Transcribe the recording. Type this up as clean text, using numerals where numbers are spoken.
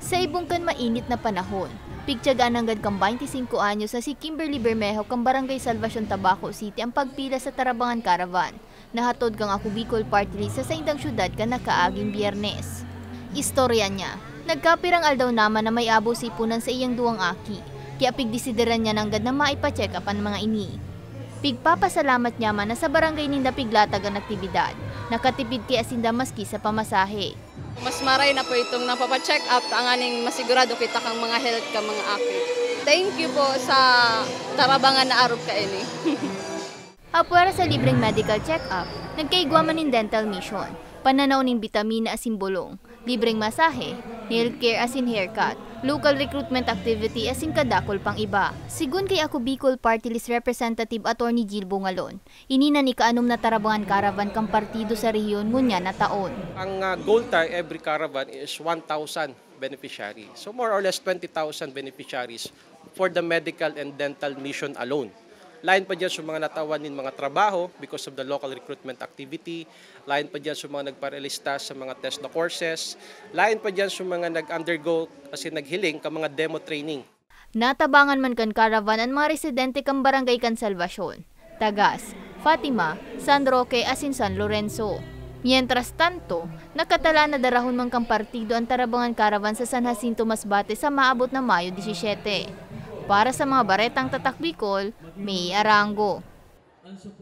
Sa ibungkan mainit na panahon, pigtyagaan hanggang kang 25 anyos na si Kimberly Bermejo kang Barangay Salvacion, Tabaco City ang pagpila sa Tarabangan Caravan. Nahatod kang ako Bicol Party List sa saindang syudad ka nakaaging Biyernes. Istorya niya, nagkapirang aldaw naman na may abo sa ipunan sa iyang duwang aki, kaya pigdesideran niya nanggad na maipacheck up ang mga ini. Pigpapasalamat niya man na sa barangay ninda piglatag ang aktibidad, nakatipid kay asinda maski sa pamasahe. Mas maray na po itong napapacheck up ang aning masigurado kita kang mga health ka mga aki. Thank you po sa Tarabangan na arog ka ini. Apwera sa libreng medical check-up, nagkaigwaman ng dental mission, pananaw ng bitamina asin bulong, libreng masahe, nail care asin haircut, local recruitment activity asin kadakol pang iba. Sigun kay ako Bicol Party List Representative Attorney Jill Bungalon, inina ni kaanom na Tarabangan Caravan kang partido sa rehiyon ngunya na taon. Ang goal tayo every caravan is 1,000 beneficiaries. So more or less 20,000 beneficiaries for the medical and dental mission alone. Lain pa dyan sa mga natawan ng mga trabaho because of the local recruitment activity. Lain pa dyan sa mga nagparelista sa mga test na courses. Lain pa dyan sa mga nag-undergo kasi naghiling ka mga demo training. Natabangan man kan caravan ang mga residente kang Barangay kan Salvacion, Tagas, Fatima, San Roque asin San Lorenzo. Mientras tanto, nakatala na darahon man kang partido ang Tarabangan Caravan sa San Jacinto Masbate sa maabot na Mayo 17. Para sa mga baretang tatak Bicol, May Arango.